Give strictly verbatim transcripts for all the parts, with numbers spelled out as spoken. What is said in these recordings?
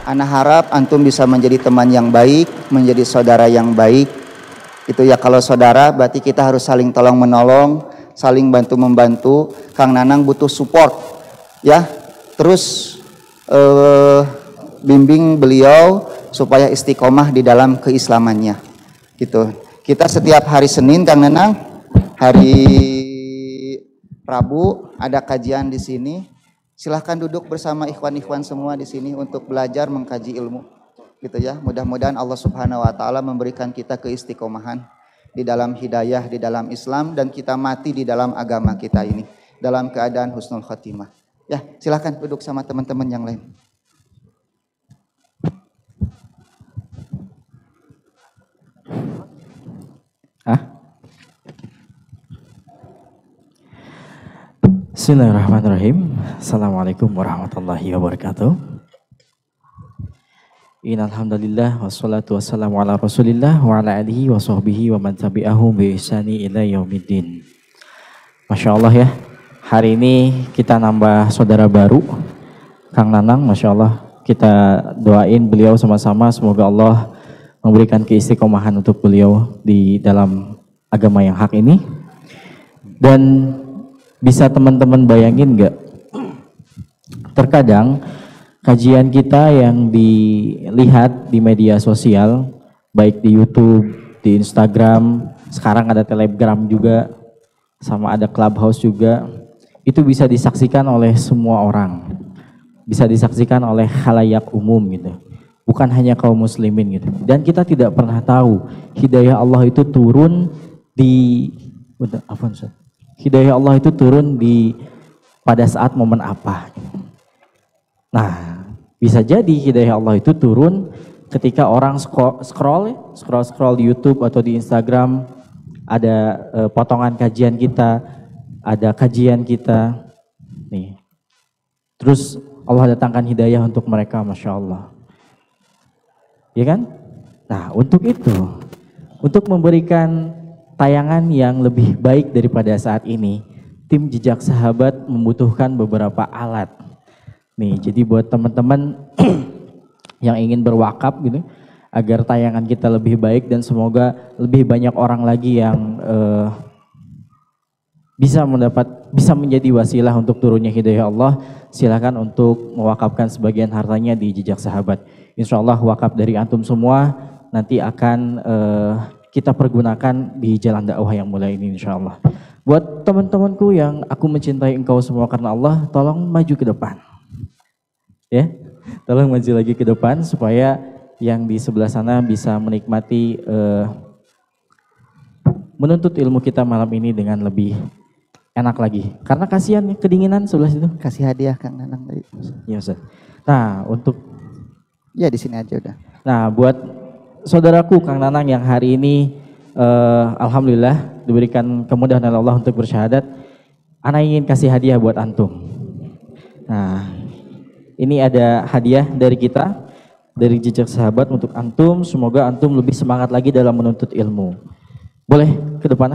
Ana harap antum bisa menjadi teman yang baik, menjadi saudara yang baik. Itu ya, kalau saudara berarti kita harus saling tolong menolong, saling bantu membantu. Kang Nanang butuh support ya. Terus eh, bimbing beliau supaya istiqomah di dalam keislamannya. Gitu. Kita setiap hari Senin Kang Nanang, hari Rabu ada kajian di sini. Silahkan duduk bersama ikhwan-ikhwan semua di sini untuk belajar mengkaji ilmu. Gitu ya. Mudah-mudahan Allah Subhanahu wa taala memberikan kita keistiqomahan di dalam hidayah, di dalam Islam, dan kita mati di dalam agama kita ini dalam keadaan husnul khatimah. Ya, silahkan duduk sama teman-teman yang lain. Hah? Bismillahirrahmanirrahim. Assalamualaikum warahmatullahi wabarakatuh. Innalhamdulillah wassalatu wassalamu ala rasulillah wa ala alihi wa sahbihi wa man tabi'ahu bi ihsani ila yaumiddin. Masya Allah ya, hari ini kita nambah saudara baru, Kang Nanang. Masya Allah, kita doain beliau sama-sama, semoga Allah memberikan keistiqomahan untuk beliau di dalam agama yang hak ini. Dan bisa teman-teman bayangin nggak, terkadang kajian kita yang dilihat di media sosial, baik di YouTube, di Instagram, sekarang ada Telegram juga, sama ada Clubhouse juga, itu bisa disaksikan oleh semua orang, bisa disaksikan oleh khalayak umum gitu, bukan hanya kaum muslimin gitu. Dan kita tidak pernah tahu hidayah Allah itu turun di, apa Ustaz? Hidayah Allah itu turun di pada saat momen apa. Nah, bisa jadi hidayah Allah itu turun ketika orang scroll scroll scroll, scroll di YouTube atau di Instagram, ada uh, potongan kajian kita, ada kajian kita nih. Terus Allah datangkan hidayah untuk mereka, Masya Allah. Ya kan? Nah, untuk itu, untuk memberikan tayangan yang lebih baik daripada saat ini, tim Jejak Sahabat membutuhkan beberapa alat. Nih, jadi buat teman-teman yang ingin berwakaf gitu, agar tayangan kita lebih baik dan semoga lebih banyak orang lagi yang uh, bisa mendapat, bisa menjadi wasilah untuk turunnya hidayah Allah, silakan untuk mewakafkan sebagian hartanya di Jejak Sahabat. Insya Allah wakaf dari antum semua nanti akan uh, kita pergunakan di jalan dakwah yang mulai ini, insya Allah. Buat teman-temanku yang aku mencintai engkau semua karena Allah, tolong maju ke depan. Ya, tolong maju lagi ke depan supaya yang di sebelah sana bisa menikmati uh, menuntut ilmu kita malam ini dengan lebih enak lagi. Karena kasihan kedinginan sebelah situ. Kasih hadiah Kang Nanang tadi. Iya Ustaz. Nah, untuk ya di sini aja udah. Nah, buat saudaraku Kang Nanang yang hari ini uh, alhamdulillah diberikan kemudahan oleh Allah untuk bersyahadat, ana ingin kasih hadiah buat antum. Nah, ini ada hadiah dari kita, dari Jejak Sahabat untuk antum. Semoga antum lebih semangat lagi dalam menuntut ilmu. Boleh ke depan?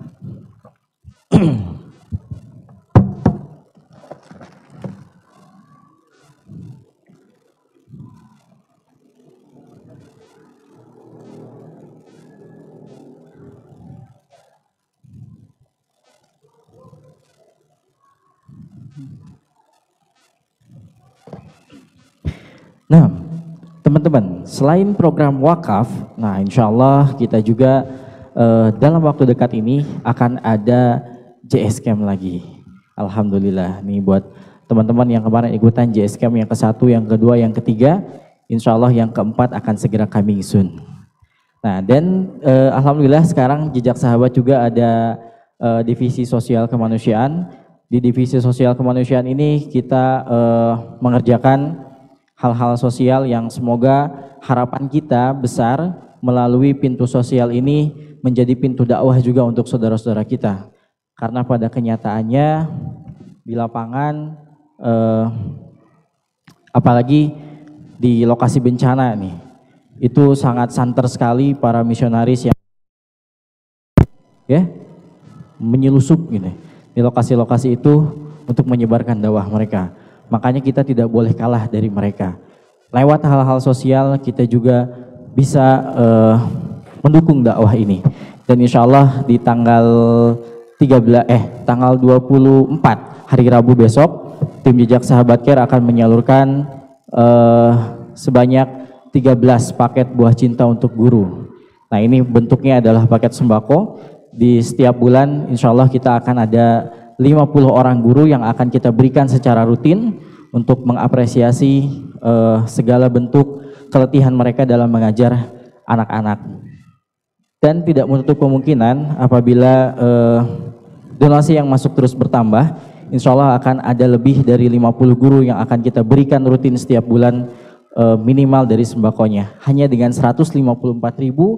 Nah, teman-teman, selain program wakaf, nah insya Allah kita juga uh, dalam waktu dekat ini akan ada J S Camp lagi. Alhamdulillah, nih buat teman-teman yang kemarin ikutan J S Camp yang ke satu, yang kedua, yang ketiga, insya Allah yang keempat akan segera coming soon. Nah, dan uh, alhamdulillah sekarang Jejak Sahabat juga ada uh, divisi sosial kemanusiaan. Di divisi sosial kemanusiaan ini kita uh, mengerjakan hal-hal sosial yang semoga harapan kita besar melalui pintu sosial ini menjadi pintu dakwah juga untuk saudara-saudara kita. Karena pada kenyataannya di lapangan, eh, apalagi di lokasi bencana nih, itu sangat santer sekali para misionaris yang ya menyelusup gitu di lokasi-lokasi itu untuk menyebarkan dakwah mereka. Makanya kita tidak boleh kalah dari mereka. lewat hal-hal sosial kita juga bisa uh, mendukung dakwah ini. Dan insya Allah di tanggal tiga belas eh tanggal dua puluh empat hari Rabu besok, tim Jejak Sahabat Care akan menyalurkan uh, sebanyak tiga belas paket buah cinta untuk guru. Nah, ini bentuknya adalah paket sembako. Di setiap bulan insya Allah kita akan ada lima puluh orang guru yang akan kita berikan secara rutin untuk mengapresiasi uh, segala bentuk keletihan mereka dalam mengajar anak-anak. Dan tidak menutup kemungkinan apabila uh, donasi yang masuk terus bertambah, insya Allah akan ada lebih dari lima puluh guru yang akan kita berikan rutin setiap bulan uh, minimal dari sembakonya. Hanya dengan seratus lima puluh empat ribu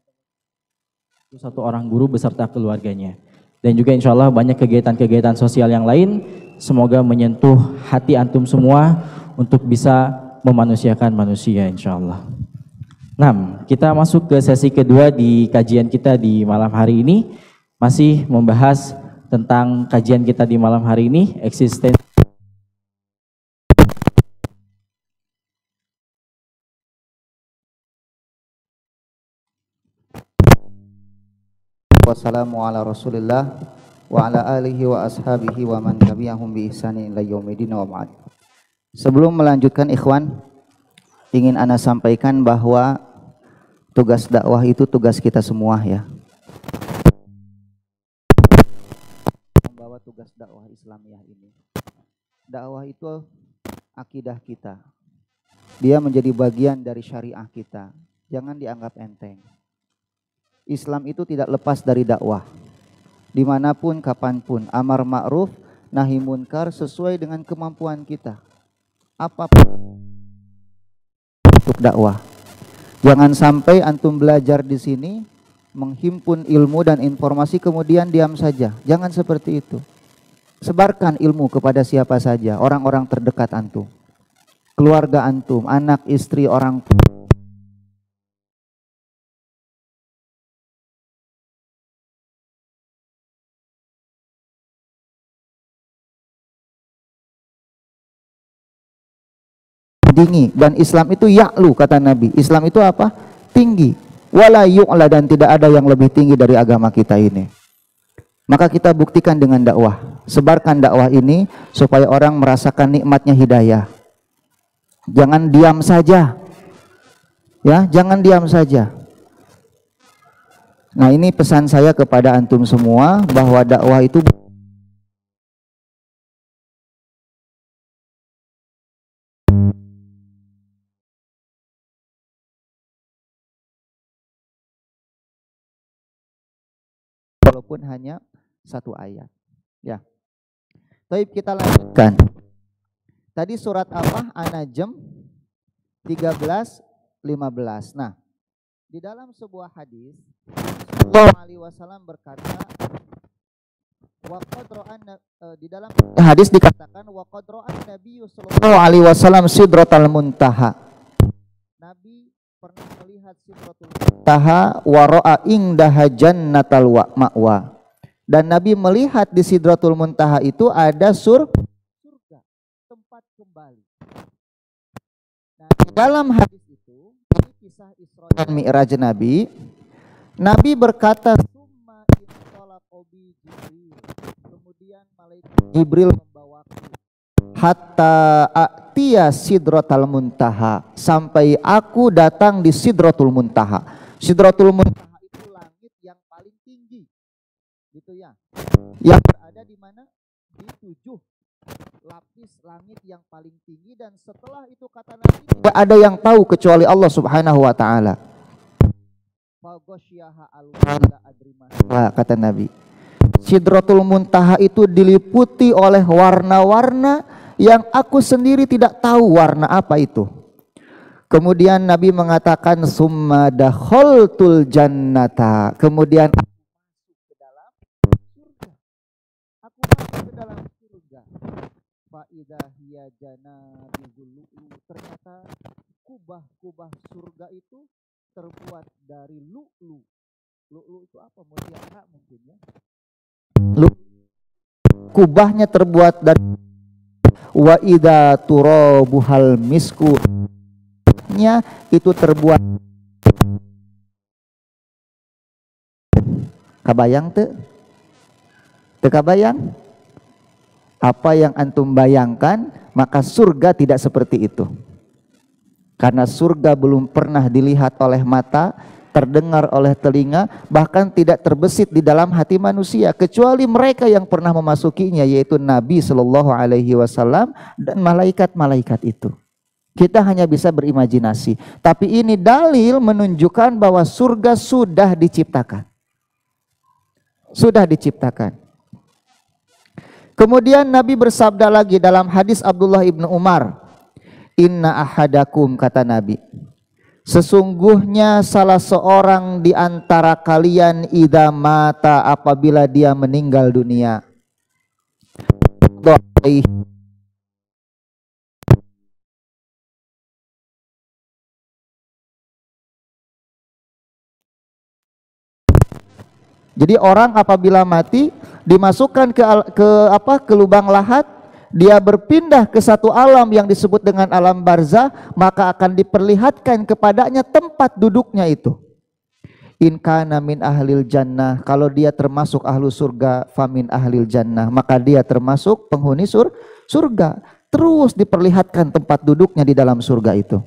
satu orang guru beserta keluarganya. Dan juga insya Allah banyak kegiatan-kegiatan sosial yang lain, semoga menyentuh hati antum semua untuk bisa memanusiakan manusia insya Allah. Nah, kita masuk ke sesi kedua di kajian kita di malam hari ini, masih membahas tentang kajian kita di malam hari ini, eksistensi. Wassalamu ala Rasulillah wa ala alihi wa ashabihi wa man tabi'ahum bi ihsanin ila yaumil wa ba'd. Sebelum melanjutkan ikhwan, ingin ana sampaikan bahwa tugas dakwah itu tugas kita semua ya. Membawa tugas dakwah Islamiyah ini. Dakwah itu akidah kita. Dia menjadi bagian dari syariah kita. Jangan dianggap enteng. Islam itu tidak lepas dari dakwah. Dimanapun, kapanpun, amar ma'ruf, nahi munkar sesuai dengan kemampuan kita. Apapun untuk dakwah. Jangan sampai antum belajar di sini, menghimpun ilmu dan informasi kemudian diam saja. Jangan seperti itu. Sebarkan ilmu kepada siapa saja, orang-orang terdekat antum. Keluarga antum, anak, istri, orang tua. Tinggi, dan Islam itu ya'lu kata Nabi. Islam itu apa? Tinggi. Wala yu'la, dan tidak ada yang lebih tinggi dari agama kita ini. Maka kita buktikan dengan dakwah. Sebarkan dakwah ini supaya orang merasakan nikmatnya hidayah. Jangan diam saja. Ya, jangan diam saja. Nah, ini pesan saya kepada antum semua bahwa dakwah itu walaupun hanya satu ayat. Ya. Baik, kita lanjutkan. Tadi surat apa? An-Najm tiga belas lima belas. Nah, di dalam sebuah hadis Sallallahu alaihi wasallam berkata, wa qad ra'an, di dalam hadis dikatakan wa qad ra'an Nabi sallallahu alaihi wasallam sidratal muntaha. Nabi pernah melihat sidratul muntaha wa ra'a indaha jannatal ma'wa. Dan Nabi melihat di sidratul muntaha itu ada sur surga, tempat kembali. Nah, di dalam hadis itu, ini kisah Isra dan Mi'raj Nabi. Nabi berkata, "Summa intalaqa bi Jibril." Kemudian malaikat Jibril membawaku hatta atiya sidratal muntaha, sampai aku datang di sidratul muntaha. Sidratul muntaha itu langit yang paling tinggi. Gitu ya. Yang berada di mana? Di tujuh lapis langit yang paling tinggi, dan setelah itu kata Nabi tidak ada yang tahu kecuali Allah Subhanahu wa taala. Kata Nabi, Sidratul Muntaha itu diliputi oleh warna-warna yang aku sendiri tidak tahu warna apa itu. Kemudian Nabi mengatakan, summa dakhaltul jannata. Kemudian aku masuk ke dalam surga. Aku masuk ke dalam surga. Fa idza hiya janabul lu'lu. Ternyata kubah-kubah surga itu terbuat dari lu'lu. Lu'lu itu apa? Mutiara mungkin ya. Lu kubahnya terbuat dari wa idza turabuhal misku. setengahnya itu terbuat. Kabayang teu? Teu kabayang? Apa yang antum bayangkan, maka surga tidak seperti itu. Karena surga belum pernah dilihat oleh mata, terdengar oleh telinga, bahkan tidak terbesit di dalam hati manusia, kecuali mereka yang pernah memasukinya, yaitu Nabi Shallallahu Alaihi Wasallam dan malaikat-malaikat itu. Kita hanya bisa berimajinasi. Tapi ini dalil menunjukkan bahwa surga sudah diciptakan. Sudah diciptakan. Kemudian Nabi bersabda lagi dalam hadis Abdullah ibnu Umar, inna ahadakum, kata Nabi, sesungguhnya salah seorang di antara kalian idza mata, apabila dia meninggal dunia, jadi orang apabila mati dimasukkan ke ke apa ke lubang lahat, dia berpindah ke satu alam yang disebut dengan alam barzah, maka akan diperlihatkan kepadanya tempat duduknya itu. In kana min ahlil jannah, kalau dia termasuk ahlu surga, famin ahlil jannah, maka dia termasuk penghuni sur surga. Terus diperlihatkan tempat duduknya di dalam surga itu.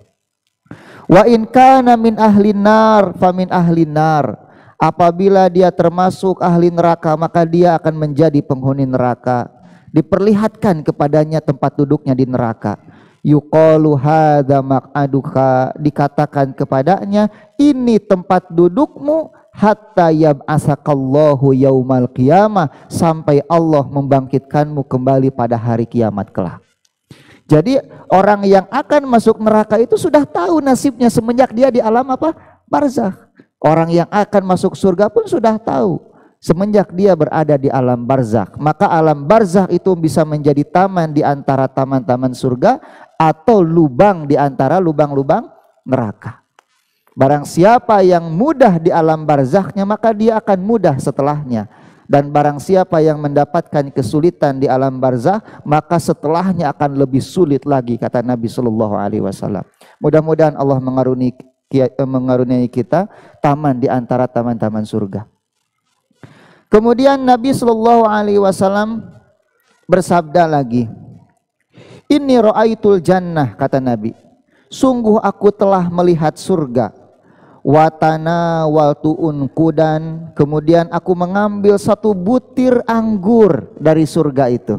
Wa in kana min ahlin nar, famin ahlin nar. Apabila dia termasuk ahli neraka, maka dia akan menjadi penghuni neraka. Diperlihatkan kepadanya tempat duduknya di neraka. Yuqalu hadza maq'aduka, dikatakan kepadanya, ini tempat dudukmu hatta yab'atsakallahu yaumal qiyamah, sampai Allah membangkitkanmu kembali pada hari kiamat kelak. Jadi orang yang akan masuk neraka itu sudah tahu nasibnya semenjak dia di alam apa? Barzakh. Orang yang akan masuk surga pun sudah tahu semenjak dia berada di alam barzakh. Maka alam barzakh itu bisa menjadi taman di antara taman-taman surga atau lubang di antara lubang-lubang neraka. Barang siapa yang mudah di alam barzakhnya, maka dia akan mudah setelahnya. Dan barang siapa yang mendapatkan kesulitan di alam barzakh, maka setelahnya akan lebih sulit lagi, kata Nabi Shallallahu Alaihi Wasallam. Mudah-mudahan Allah mengaruniai mengaruniai kita taman di antara taman-taman surga. Kemudian Nabi Shallallahu Alaihi Wasallam bersabda lagi, inni ra'aitul jannah, kata Nabi, sungguh aku telah melihat surga. Watana waltuun kudan, kemudian aku mengambil satu butir anggur dari surga itu.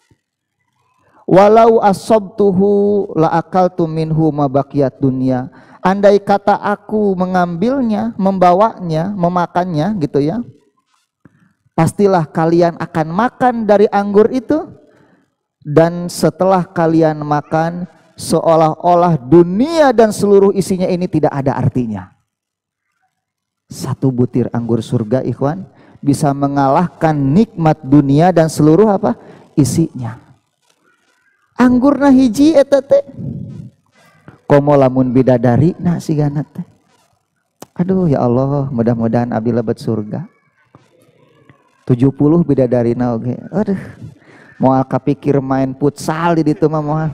Walau asobtuhu la akaltu minhu ma baqiyat dunya. Andai kata aku mengambilnya, membawanya, memakannya gitu ya, pastilah kalian akan makan dari anggur itu, dan setelah kalian makan seolah-olah dunia dan seluruh isinya ini tidak ada artinya. Satu butir anggur surga, ikhwan, bisa mengalahkan nikmat dunia dan seluruh apa? Isinya. Anggurna hiji eta teh komo lamun bidadari nah sigana teh. Aduh ya Allah, mudah-mudahan abdi lebet surga. tujuh puluh bidadarina oge. Aduh. Moal kapikir main futsal di ditu mah moal.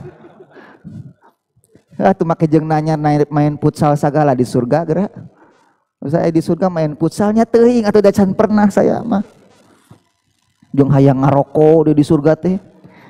Atuh make jeung nanya main futsal sagala di surga geura. Saya di surga main futsalnya teuing atuh da can pernah saya mah. Jeung hayang ngaroko di surga teh.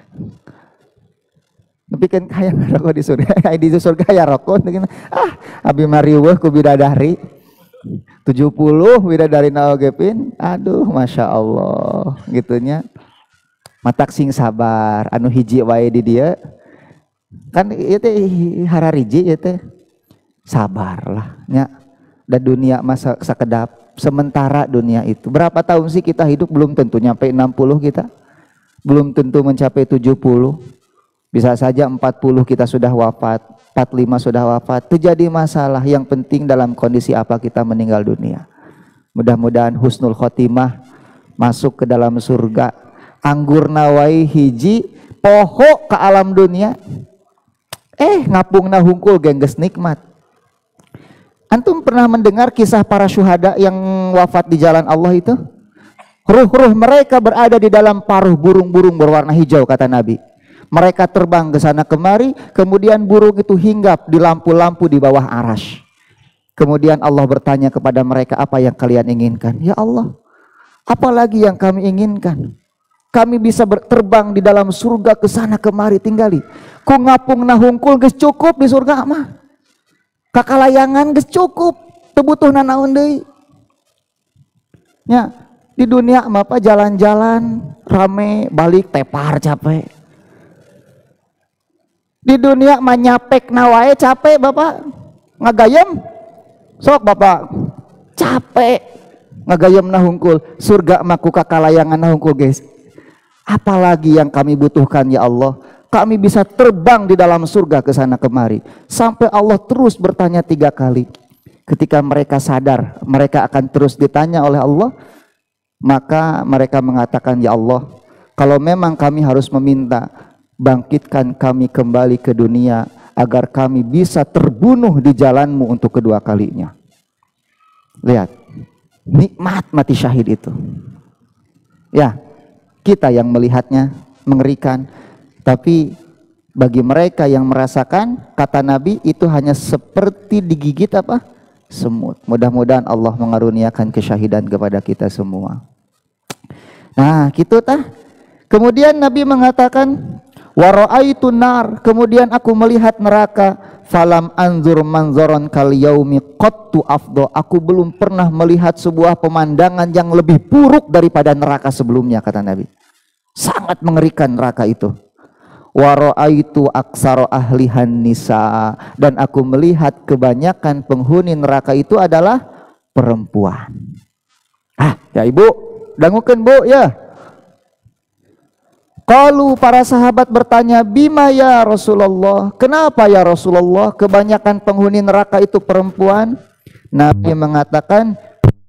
Tapi kan kayak ngerokok di surga, di surga ya rokok, ah, abi mariweh ku bidadari, tujuh puluh bidadari naogepin, aduh, masya Allah, gitunya, matak sing sabar, anu hiji wae di dia, kan itu harariji itu, sabar lah, nya, dan dunia masa sakedap, sementara dunia itu, berapa tahun sih kita hidup belum tentu nyampe enam puluh kita, belum tentu mencapai tujuh puluh. Bisa saja empat puluh kita sudah wafat, empat puluh lima sudah wafat. Terjadi masalah, yang penting dalam kondisi apa kita meninggal dunia. Mudah-mudahan husnul khotimah, masuk ke dalam surga. Anggur nawai hiji, poho ke alam dunia. Eh ngapungna hungkul gengges nikmat. Antum pernah mendengar kisah para syuhada yang wafat di jalan Allah itu? Ruh-ruh mereka berada di dalam paruh burung-burung berwarna hijau, kata Nabi. Mereka terbang ke sana kemari, kemudian burung itu hinggap di lampu-lampu di bawah arasy. Kemudian Allah bertanya kepada mereka, apa yang kalian inginkan? Ya Allah, apa lagi yang kami inginkan? Kami bisa terbang di dalam surga ke sana kemari tinggali. Ku ngapung nahungkul geus cukup di surga mah. Kakalayangan geus cukup, teu butuhna naon deui. Ya, di dunia mah apa jalan-jalan rame, balik tepar capek. Di dunia mah nyapek nawae capek Bapak. Ngagayem sok Bapak. Capek ngagayem nahungkul. Surga mah ku kakalayangan nahungkul guys. Apalagi yang kami butuhkan ya Allah. Kami bisa terbang di dalam surga ke sana kemari. Sampai Allah terus bertanya tiga kali. Ketika mereka sadar mereka akan terus ditanya oleh Allah, maka mereka mengatakan, ya Allah, kalau memang kami harus meminta, bangkitkan kami kembali ke dunia agar kami bisa terbunuh di jalanmu untuk kedua kalinya. Lihat, nikmat mati syahid itu. Ya, kita yang melihatnya mengerikan, tapi bagi mereka yang merasakan, kata Nabi, itu hanya seperti digigit apa? Semut. Mudah-mudahan Allah mengaruniakan kesyahidan kepada kita semua. Nah, gitu tah. Kemudian Nabi mengatakan, wa ra'aitu nar, kemudian aku melihat neraka, falam anzur manzoron kal yaumi qattu afdo, aku belum pernah melihat sebuah pemandangan yang lebih buruk daripada neraka sebelumnya, kata Nabi. Sangat mengerikan neraka itu. Wa ra'aitu aksaro ahlihan nisa, dan aku melihat kebanyakan penghuni neraka itu adalah perempuan. Ah, ya Ibu, dangukeun Bu ya. Qalu, para sahabat bertanya, bima ya Rasulullah, kenapa ya Rasulullah kebanyakan penghuni neraka itu perempuan? Nabi mengatakan,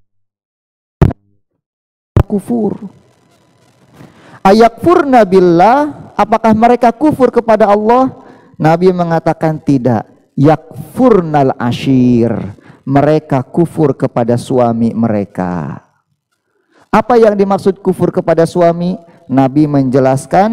kufur. Ayakfurna billah, apakah mereka kufur kepada Allah? Nabi mengatakan tidak. Yakfurnal ashir, mereka kufur kepada suami mereka. Apa yang dimaksud kufur kepada suami? Nabi menjelaskan,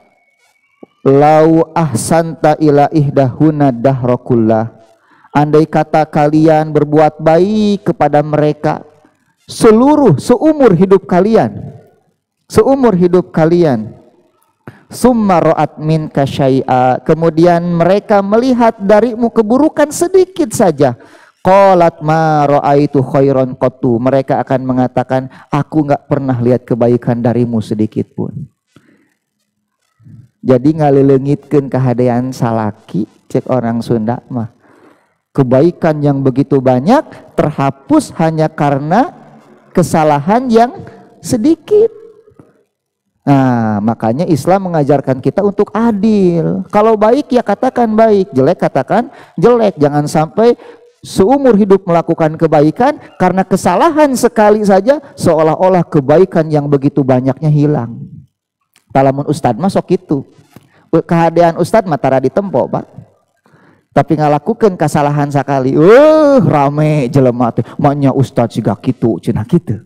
lau ahsanta ila ihdahuna dahrakullah, andai kata kalian berbuat baik kepada mereka seluruh seumur hidup kalian, seumur hidup kalian, summa ra'at minka syai'a, kemudian mereka melihat darimu keburukan sedikit saja, qalat ma ra'aitu khairan qattu, mereka akan mengatakan, aku enggak pernah lihat kebaikan darimu sedikit pun. Jadi ngaleulengitkeun kahadean salaki, cek orang Sunda mah, kebaikan yang begitu banyak terhapus hanya karena kesalahan yang sedikit. Nah, makanya Islam mengajarkan kita untuk adil. Kalau baik ya katakan baik, jelek katakan jelek. Jangan sampai seumur hidup melakukan kebaikan karena kesalahan sekali saja seolah-olah kebaikan yang begitu banyaknya hilang. Talamun Ustad masuk itu. Kehadean Ustad matara ditempo, Pak. Tapi ngalakukan kesalahan sekali, uh rame jelema teh, manya Ustad siga kitu, cenah kitu.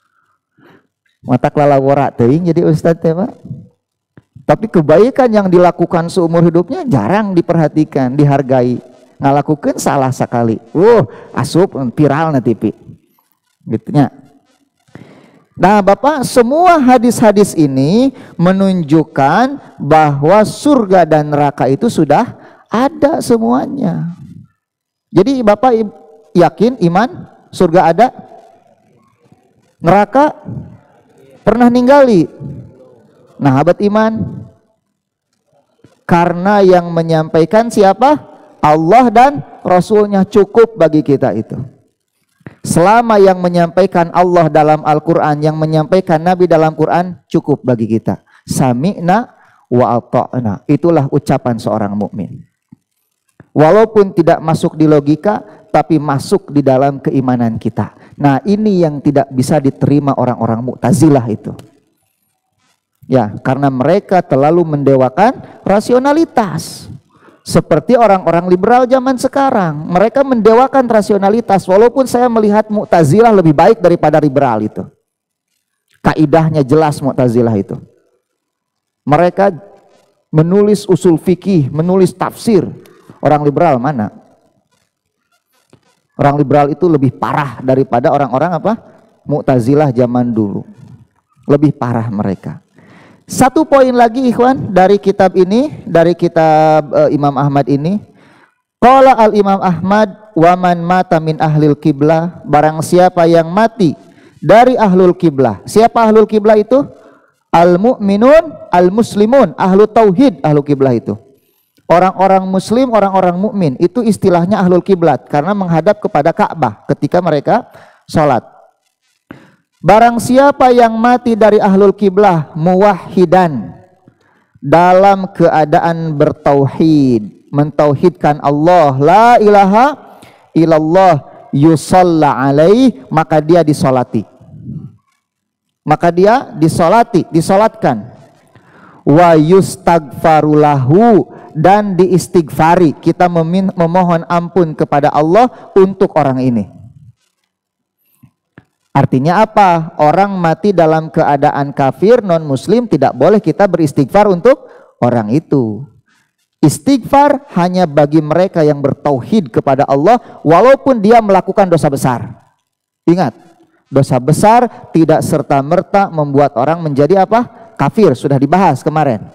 Mata kelalawara teuing jadi Ustad teh, Pak. Tapi kebaikan yang dilakukan seumur hidupnya jarang diperhatikan, dihargai. Ngalakukan salah sekali, uh asup viral na T V gitunya. Nah Bapak, semua hadis-hadis ini menunjukkan bahwa surga dan neraka itu sudah ada semuanya. Jadi Bapak yakin, iman, surga ada, neraka pernah ninggali. Nah abad iman, karena yang menyampaikan siapa? Allah dan Rasulnya, cukup bagi kita itu. Selama yang menyampaikan Allah dalam Al-Quran, yang menyampaikan Nabi dalam Quran, cukup bagi kita. Sami'na wa ata'na, itulah ucapan seorang mukmin. Walaupun tidak masuk di logika, tapi masuk di dalam keimanan kita. Nah ini yang tidak bisa diterima orang-orang Mu'tazilah itu. Ya, karena mereka terlalu mendewakan rasionalitas. Seperti orang-orang liberal zaman sekarang, mereka mendewakan rasionalitas. Walaupun saya melihat Mu'tazilah lebih baik daripada liberal itu. Kaidahnya jelas Mu'tazilah itu. Mereka menulis usul fikih, menulis tafsir. Orang liberal mana? Orang liberal itu lebih parah daripada orang-orang apa? Mu'tazilah zaman dulu. Lebih parah mereka. Satu poin lagi ikhwan dari kitab ini, dari kitab uh, Imam Ahmad ini. Qala al-Imam Ahmad wa man mata min ahlil kiblah, barang siapa yang mati dari ahlul kiblah. Siapa ahlul kiblah itu? Al-mu'minun, al-muslimun, ahlu tauhid, ahlu kiblah itu. Orang-orang muslim, orang-orang mukmin, itu istilahnya ahlul kiblat karena menghadap kepada Ka'bah ketika mereka sholat. Barang siapa yang mati dari ahlul kiblah muwahhidan, dalam keadaan bertauhid, mentauhidkan Allah, la ilaha illallah, yusalla alaih, maka dia disolati. Maka dia disolati, disolatkan. Wa yustagfarulahu, dan diistighfari. Kita memin, memohon ampun kepada Allah untuk orang ini. Artinya apa? Orang mati dalam keadaan kafir, non muslim, tidak boleh kita beristighfar untuk orang itu. Istighfar hanya bagi mereka yang bertauhid kepada Allah walaupun dia melakukan dosa besar. Ingat, dosa besar tidak serta-merta membuat orang menjadi apa? Kafir, sudah dibahas kemarin.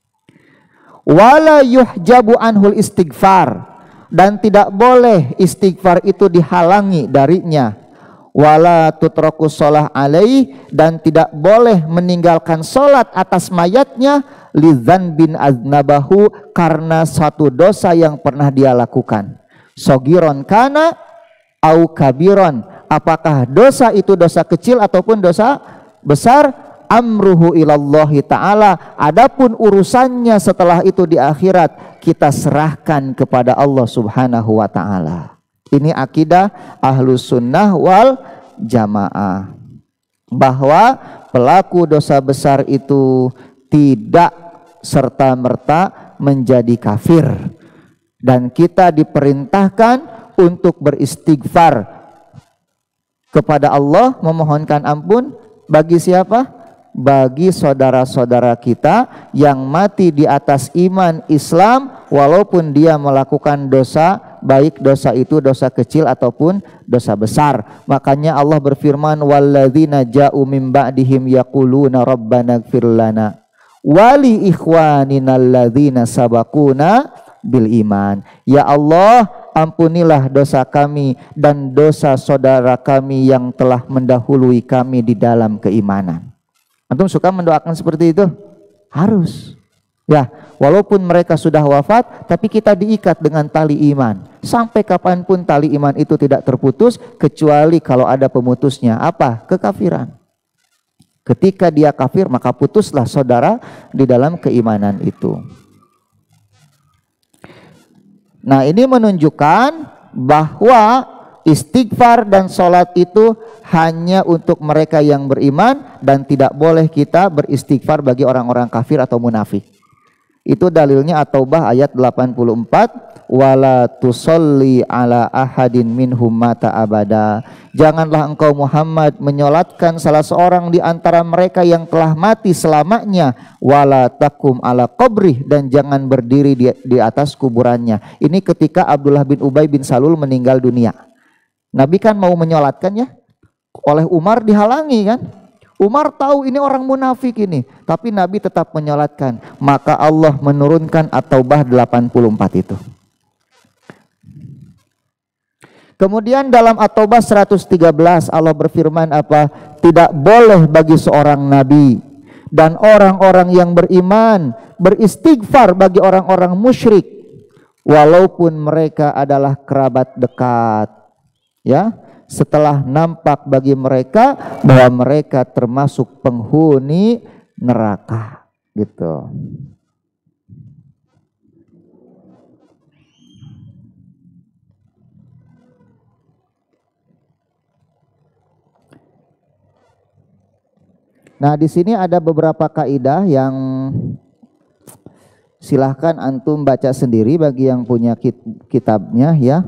Wala yuhjabu anhul istighfar, dan tidak boleh istighfar itu dihalangi darinya. Wala tutraku sholah alaih, dan tidak boleh meninggalkan sholat atas mayatnya lidzan bin aznabahu, karena satu dosa yang pernah dia lakukan. Sogiron kana au kabiron, apakah dosa itu dosa kecil ataupun dosa besar? Amruhu ilallahi ta'ala, adapun urusannya setelah itu di akhirat kita serahkan kepada Allah subhanahu wa ta'ala. Ini akidah ahlus sunnah wal jamaah, bahwa pelaku dosa besar itu tidak serta-merta menjadi kafir, dan kita diperintahkan untuk beristighfar kepada Allah, memohonkan ampun bagi siapa? Bagi saudara-saudara kita yang mati di atas iman Islam walaupun dia melakukan dosa, baik dosa itu dosa kecil ataupun dosa besar. Makanya Allah berfirman, walladzina ja'u min ba'dihim yaquluna rabbana ighfir lana wali ikhwanina alladzina sabaquna bil iman. Ya Allah, ampunilah dosa kami dan dosa saudara kami yang telah mendahului kami di dalam keimanan. Antum suka mendoakan seperti itu? Harus. Ya, walaupun mereka sudah wafat, tapi kita diikat dengan tali iman. Sampai kapanpun tali iman itu tidak terputus, kecuali kalau ada pemutusnya. Apa? Kekafiran. Ketika dia kafir, maka putuslah saudara di dalam keimanan itu. Nah, ini menunjukkan bahwa istighfar dan sholat itu hanya untuk mereka yang beriman, dan tidak boleh kita beristighfar bagi orang-orang kafir atau munafik. Itu dalilnya At-Taubah ayat delapan puluh empat, wala tusolli ala ahadin minhum mata abada. Janganlah engkau Muhammad menyolatkan salah seorang di antara mereka yang telah mati selamanya, wala takum ala qabrih, dan jangan berdiri di, di atas kuburannya. Ini ketika Abdullah bin Ubay bin Salul meninggal dunia. Nabi kan mau menyolatkannya, oleh Umar dihalangi kan. Umar tahu ini orang munafik ini, tapi Nabi tetap menyolatkan. Maka Allah menurunkan At-Taubah delapan puluh empat itu. Kemudian dalam At-Taubah seratus tiga belas Allah berfirman apa? Tidak boleh bagi seorang nabi dan orang-orang yang beriman beristighfar bagi orang-orang musyrik walaupun mereka adalah kerabat dekat. Ya, setelah nampak bagi mereka bahwa mereka termasuk penghuni neraka, gitu. Nah, di sini ada beberapa kaidah yang silahkan antum baca sendiri bagi yang punya kit kitabnya ya.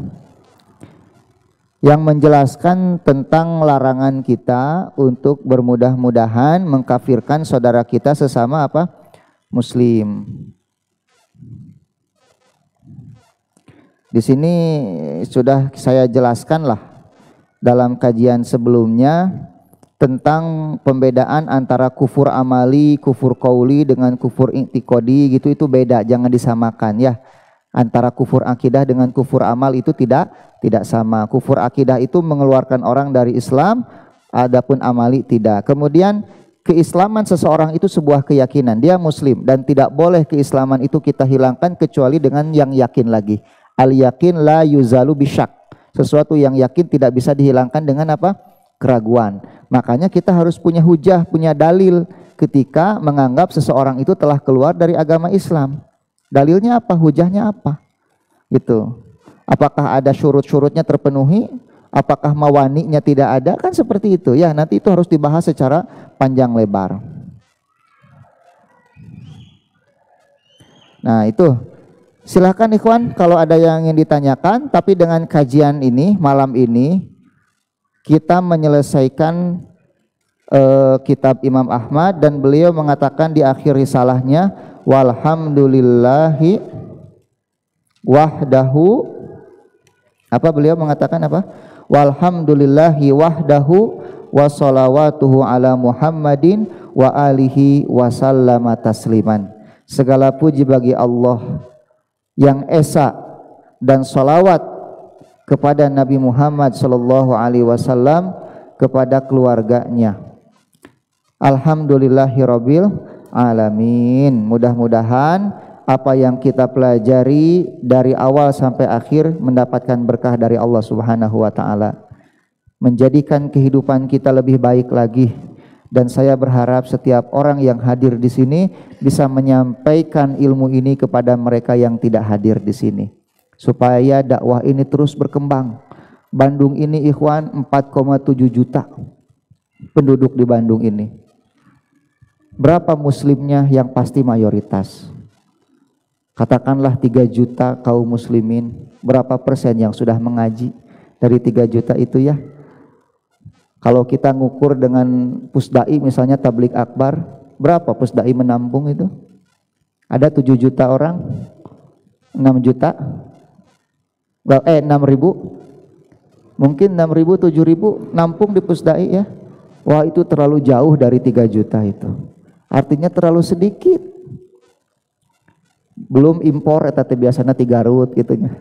Yang menjelaskan tentang larangan kita untuk bermudah-mudahan mengkafirkan saudara kita sesama apa? Muslim. Di sini sudah saya jelaskan lah dalam kajian sebelumnya tentang pembedaan antara kufur amali, kufur qauli dengan kufur i'tiqadi gitu, itu beda, jangan disamakan ya. Antara kufur akidah dengan kufur amal itu tidak tidak sama. Kufur akidah itu mengeluarkan orang dari Islam, adapun amali tidak. Kemudian keislaman seseorang itu sebuah keyakinan, dia muslim dan tidak boleh keislaman itu kita hilangkan kecuali dengan yang yakin lagi. Al yakin la yuzalu bisyak. Sesuatu yang yakin tidak bisa dihilangkan dengan apa? Keraguan. Makanya kita harus punya hujah, punya dalil ketika menganggap seseorang itu telah keluar dari agama Islam. Dalilnya apa? Hujahnya apa? Gitu. Apakah ada syurut-syurutnya terpenuhi? Apakah mawaninya tidak ada? Kan seperti itu ya. Nanti itu harus dibahas secara panjang lebar. Nah itu, silakan ikhwan kalau ada yang ingin ditanyakan. Tapi dengan kajian ini malam ini kita menyelesaikan uh, kitab Imam Ahmad, dan beliau mengatakan di akhir risalahnya, walhamdulillahi wahdahu. Apa beliau mengatakan apa? Walhamdulillahi wahdahu wa salawatuhu ala Muhammadin wa alihi wa sallama tasliman. Segala puji bagi Allah yang esa dan salawat kepada Nabi Muhammad sallallahu alaihi wasallam, kepada keluarganya. Alhamdulillahirabbil alamin. Mudah-mudahan apa yang kita pelajari dari awal sampai akhir mendapatkan berkah dari Allah Subhanahu wa taala, menjadikan kehidupan kita lebih baik lagi. Dan saya berharap setiap orang yang hadir di sini bisa menyampaikan ilmu ini kepada mereka yang tidak hadir di sini, supaya dakwah ini terus berkembang. Bandung ini ikhwan empat koma tujuh juta penduduk di Bandung ini. Berapa muslimnya? Yang pasti mayoritas. Katakanlah tiga juta kaum muslimin, berapa persen yang sudah mengaji dari tiga juta itu ya? Kalau kita ngukur dengan pusdai misalnya tablik akbar, berapa pusdai menampung itu? Ada tujuh juta orang? enam juta? Eh enam ribu? Mungkin enam ribu, tujuh ribu nampung di pusdai ya? Wah itu terlalu jauh dari tiga juta itu. Artinya terlalu sedikit. Belum impor eta teh biasana ti Garut gitunya.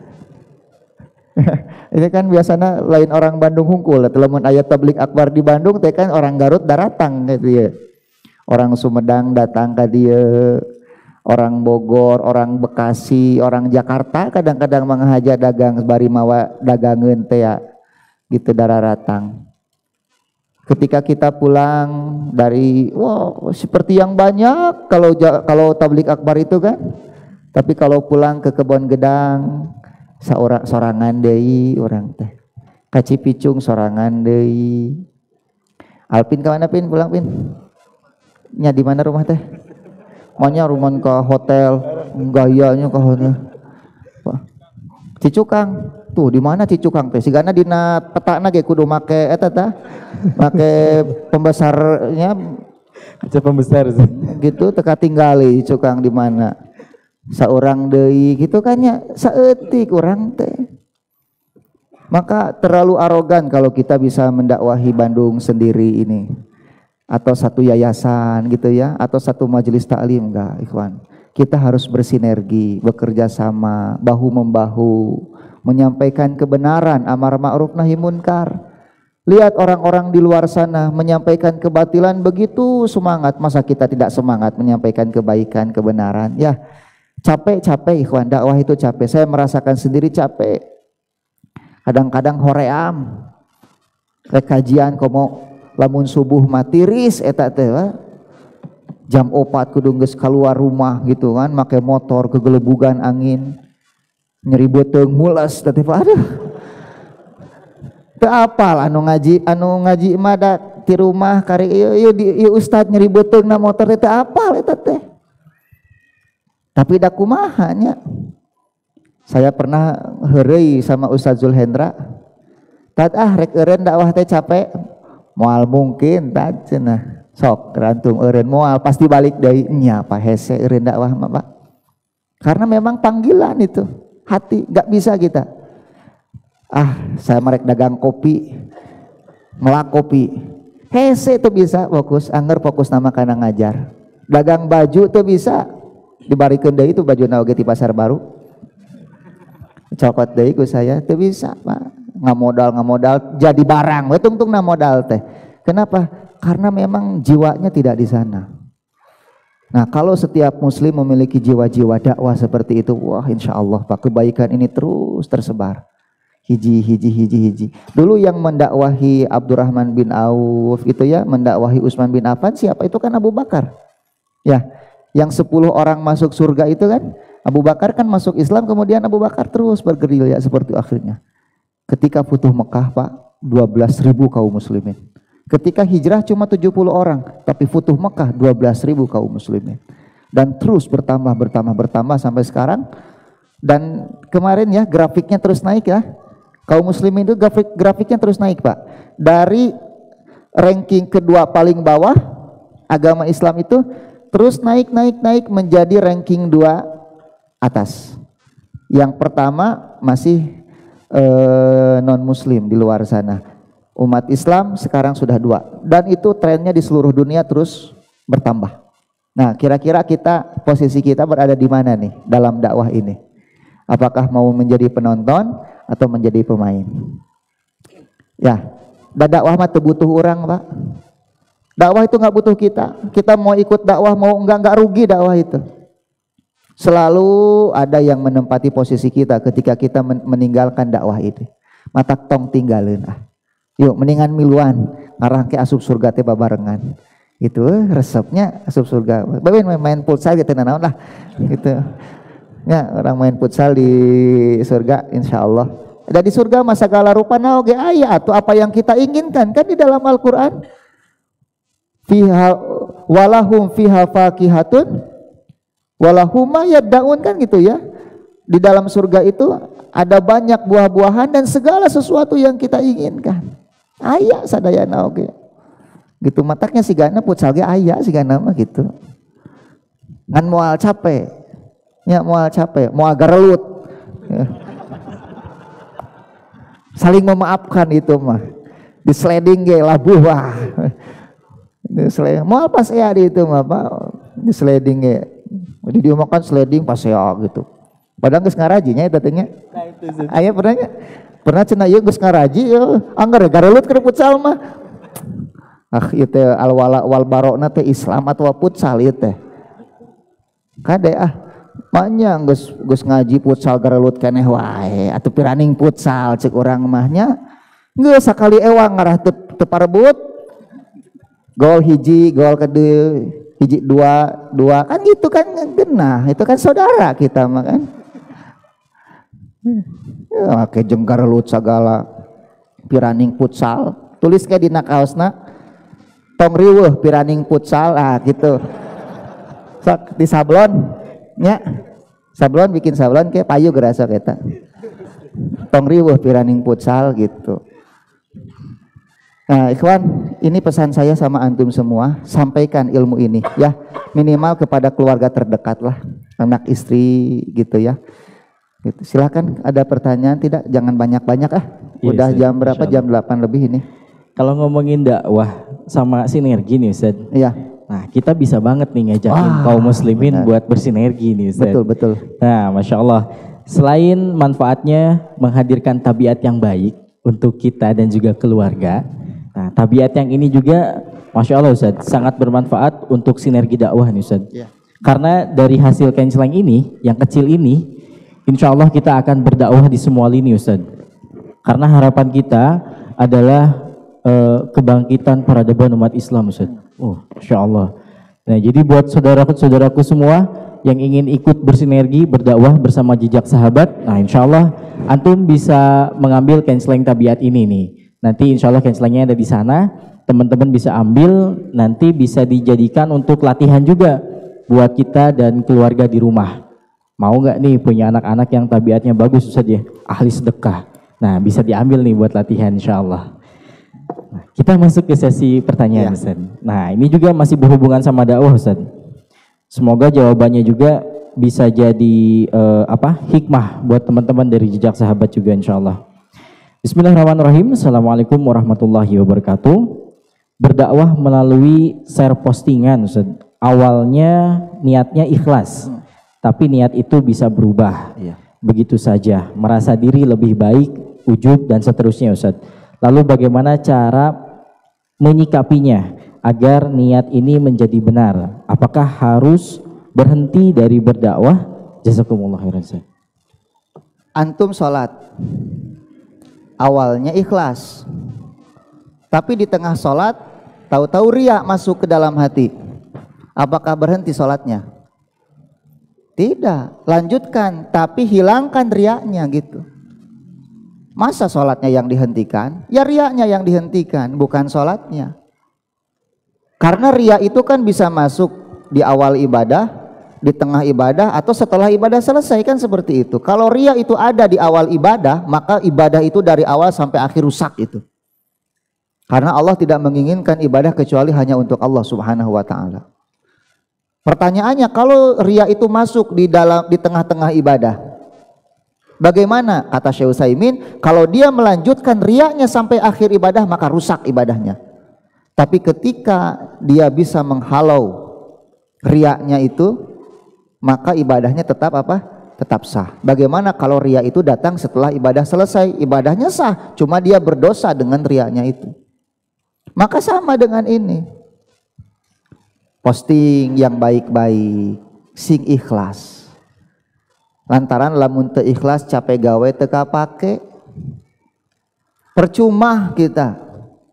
Ini kan biasanya lain orang Bandung hungkul, lamun aya tablik akbar di Bandung teh kan orang Garut daratang gitu ya. Orang Sumedang datang ke dia, orang Bogor, orang Bekasi, orang Jakarta kadang-kadang menghaja dagang bari mawa dagangeun teh ya. Gitu daratang. Ketika kita pulang dari wow seperti yang banyak kalau kalau tablik akbar itu kan. Tapi kalau pulang ke Kebon Gedang, saora sorangan deui orang teh. Ka Cipicung sorangan deui. Alpin ka mana Pin? Pulang Pin? Nya di mana rumah teh? Maunya rumah ke hotel, gayanya ke hotel. Cicukang. Tuh di mana Cicukang teh? Sigana dina petana ge kudu make eta tah. Make pembesarnya aja pembesar gitu teka tinggali Cicukang di mana? Saurang deui gitu kan ya, saeutik urang teh. Maka terlalu arogan kalau kita bisa mendakwahi Bandung sendiri ini, atau satu yayasan gitu ya, atau satu majelis taklim. Enggak ikhwan, kita harus bersinergi, bekerja sama, bahu membahu, menyampaikan kebenaran, amar ma'ruf nahi munkar. Lihat orang-orang di luar sana menyampaikan kebatilan begitu semangat, masa kita tidak semangat menyampaikan kebaikan, kebenaran ya. Capek-capek ikhwan, dakwah itu capek. Saya merasakan sendiri capek. Kadang-kadang hoream, rek kajian komo lamun subuh matiris eta teh jam opat kudu geus keluar rumah gitu kan, make motor kegelebugan angin, nyeri beuteung mules teh aduh. Teu apal anu ngaji anu ngaji mah da ti rumah kari ieu ieu ustad nyeri beuteung na motor teh apal eta teh. Tapi da kumaha nya. Saya pernah heureuy sama Ustaz Zulhendra. Tad ah rek eureun dakwah teh capek. Moal mungkin tad cenah. Sok rantung eureun moal pasti balik deui nya apa hese eureun dakwah mah Pak. Karena memang panggilan itu. hati, nggak bisa kita. Ah, saya merek dagang kopi, ngelak kopi. Hese tuh bisa fokus, angger fokus nama kana ngajar. Dagang baju tuh bisa, dibarikeun deui itu baju naoge di pasar baru. Cokot deui ku saya tuh bisa, Pak. Ngamodal ngamodal jadi barang, we tungtung modal teh. Kenapa? Karena memang jiwanya tidak di sana. Nah, kalau setiap muslim memiliki jiwa-jiwa dakwah seperti itu, wah insya Allah Pak, kebaikan ini terus tersebar. Hiji, hiji, hiji, hiji. Dulu yang mendakwahi Abdurrahman bin Auf gitu ya, mendakwahi Utsman bin Affan siapa? Itu kan Abu Bakar. Ya, yang sepuluh orang masuk surga itu kan Abu Bakar kan masuk Islam, kemudian Abu Bakar terus bergerilya seperti akhirnya. Ketika Futuh Mekah Pak, dua belas ribu kaum muslimin. Ketika hijrah cuma tujuh puluh orang, tapi Futuh Mekah dua belas ribu kaum muslimin. Dan terus bertambah, bertambah, bertambah sampai sekarang. Dan kemarin ya grafiknya terus naik ya. Kaum muslimin itu grafik, grafiknya terus naik Pak. Dari ranking kedua paling bawah, agama Islam itu terus naik, naik, naik menjadi ranking dua atas. Yang pertama masih eh, non muslim di luar sana. Umat Islam sekarang sudah dua, dan itu trennya di seluruh dunia terus bertambah. Nah, kira-kira kita, posisi kita berada di mana nih dalam dakwah ini? Apakah mau menjadi penonton atau menjadi pemain? Ya, dakwah mah butuh orang Pak. Dakwah itu nggak butuh kita. Kita mau ikut dakwah mau enggak nggak rugi dakwah itu. Selalu ada yang menempati posisi kita ketika kita meninggalkan dakwah itu. Mata tong tinggalin ah. Yuk mendingan miluan ngarah ke asup surga teh babarengan. Itu resepnya asup surga. Bae main, main futsal gitu naon lah. Gitu. Ya, orang main futsal di surga insyaallah. Dan di surga mah segala rupa oge aya atau apa yang kita inginkan kan di dalam Al-Qur'an. Fiha walahum fiha faqihatun walahum ma yad'un kan gitu ya. Di dalam surga itu ada banyak buah-buahan dan segala sesuatu yang kita inginkan. Aya sadayana oge. Gitu mataknya si gana futsal ge aya si gana mah gitu. Ngan moal capek. Ya moal capek, moal garelut. Ya. Saling memaafkan itu mah. Di sliding ge labuh wah. Di sliding moal pas ea di itu mah Pak. Di sliding ge. Jadi dia makan sliding pas ea gitu. Padahal geus ngarajinya eta teh nya. Nah itu sih. Aya pernah nya? Pernah cenah ieu geus ngaraji ya anggar garelut keur futsal mah. Ah ieu teh al wala wal barokna teh Islam atawa futsal ieu teh. Kade ah manya geus geus ngaji futsal garelut keneh wae atuh piraning futsal ceuk urang mah nya. Geus sakali ewang ngarah teu teu parebut. Gol hiji, gol kedua, hiji dua, dua kan gitu kan genah. Itu kan saudara kita mah kan. Ya ke jenggar lut sagala piraning futsal tulis kayak dina kaosna tong riweuh piraning futsal ah gitu sok di sablon nya sablon bikin sablon kayak payu gerasa eta tong riweuh piraning futsal gitu. Nah ikhwan, ini pesan saya sama antum semua, sampaikan ilmu ini ya minimal kepada keluarga terdekat lah, anak istri gitu ya. Gitu. Silakan ada pertanyaan tidak? Jangan banyak-banyak ah. Udah yes, jam berapa? Jam delapan lebih ini. Kalau ngomongin dakwah sama sinergi nih Ustaz. Iya. Nah kita bisa banget nih ngajakin ah, kaum muslimin benar. Buat bersinergi nih Ustaz. Betul betul. Nah Masya Allah. Selain manfaatnya menghadirkan tabiat yang baik untuk kita dan juga keluarga. Nah tabiat yang ini juga Masya Allah Ustaz sangat bermanfaat untuk sinergi dakwah nih Ustaz. Iya. Karena dari hasil canceling ini yang kecil ini insya Allah kita akan berdakwah di semua lini Ustaz. Karena harapan kita adalah uh, kebangkitan peradaban umat Islam Ustaz. Oh, insya Allah. Nah jadi buat saudaraku-saudaraku semua yang ingin ikut bersinergi, berdakwah bersama jejak sahabat, nah insya Allah antum bisa mengambil canceling tabiat ini nih. Nanti insya Allah cancelingnya ada di sana, teman-teman bisa ambil, nanti bisa dijadikan untuk latihan juga buat kita dan keluarga di rumah. Mau nggak nih punya anak-anak yang tabiatnya bagus Ustaz ya, ahli sedekah. Nah bisa diambil nih buat latihan insya Allah. Nah, kita masuk ke sesi pertanyaan ya. Ustaz. Nah ini juga masih berhubungan sama dakwah Ustaz. Semoga jawabannya juga bisa jadi uh, apa hikmah buat teman-teman dari Jejak Sahabat juga insyaallah. Bismillahirrahmanirrahim. Assalamualaikum warahmatullahi wabarakatuh. Berdakwah melalui share postingan, Ustaz. Awalnya niatnya ikhlas, hmm. tapi niat itu bisa berubah. Iya. Begitu saja, merasa diri lebih baik, ujub dan seterusnya, Ustaz. Lalu bagaimana cara menyikapinya agar niat ini menjadi benar? Apakah harus berhenti dari berdakwah? Jazakumullah khairan. Antum sholat, awalnya ikhlas, tapi di tengah sholat tahu-tahu riya masuk ke dalam hati. Apakah berhenti sholatnya? Tidak, lanjutkan, tapi hilangkan riyanya gitu. Masa sholatnya yang dihentikan? Ya riyanya yang dihentikan, bukan sholatnya. Karena riya itu kan bisa masuk di awal ibadah, di tengah ibadah, atau setelah ibadah selesai, kan seperti itu. Kalau riya itu ada di awal ibadah, maka ibadah itu dari awal sampai akhir rusak itu. Karena Allah tidak menginginkan ibadah kecuali hanya untuk Allah Subhanahu wa taala. Pertanyaannya, kalau riya itu masuk di dalam di tengah-tengah ibadah, bagaimana? Kata Syekh Utsaimin, kalau dia melanjutkan riyanya sampai akhir ibadah maka rusak ibadahnya. Tapi ketika dia bisa menghalau riyanya itu, maka ibadahnya tetap apa? Tetap sah. Bagaimana kalau riya itu datang setelah ibadah selesai? Ibadahnya sah, cuma dia berdosa dengan riyanya itu. Maka sama dengan ini. Posting yang baik-baik, sing ikhlas. Lantaran lamun teu ikhlas capek gawe teu kapake. Percuma kita.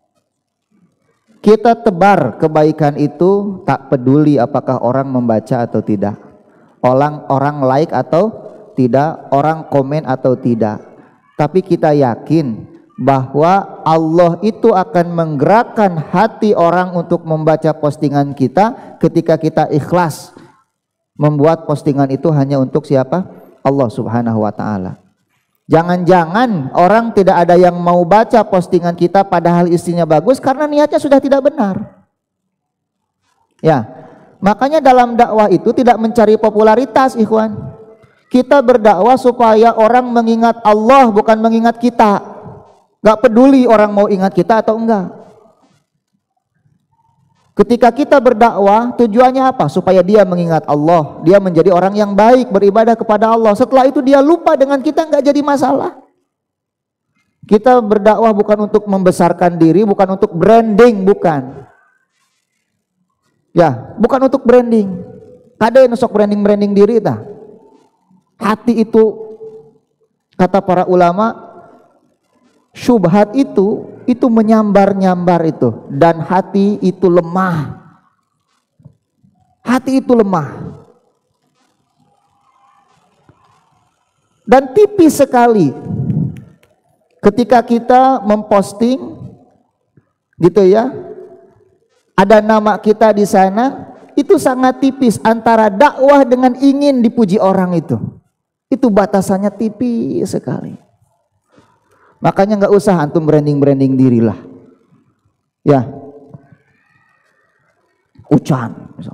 Kita tebar kebaikan itu tak peduli apakah orang membaca atau tidak. Orang orang like atau tidak, orang komen atau tidak. Tapi kita yakin bahwa Allah itu akan menggerakkan hati orang untuk membaca postingan kita ketika kita ikhlas membuat postingan itu hanya untuk siapa? Allah Subhanahu wa taala. Jangan-jangan orang tidak ada yang mau baca postingan kita padahal isinya bagus karena niatnya sudah tidak benar. Ya, makanya dalam dakwah itu tidak mencari popularitas, ikhwan. Kita berdakwah supaya orang mengingat Allah, bukan mengingat kita. Gak peduli orang mau ingat kita atau enggak. Ketika kita berdakwah, tujuannya apa? Supaya dia mengingat Allah, dia menjadi orang yang baik, beribadah kepada Allah. Setelah itu dia lupa dengan kita, nggak jadi masalah. Kita berdakwah bukan untuk membesarkan diri, bukan untuk branding, bukan. Ya, bukan untuk branding. Ada yang nusuk branding-branding diri tak? Hati itu, kata para ulama, syubhat itu itu menyambar-nyambar itu, dan hati itu lemah. Hati itu lemah. Dan tipis sekali ketika kita memposting gitu ya, ada nama kita di sana, itu sangat tipis antara dakwah dengan ingin dipuji orang itu. Itu batasannya tipis sekali. Makanya nggak usah antum branding-branding diri lah. Ya. Ucan.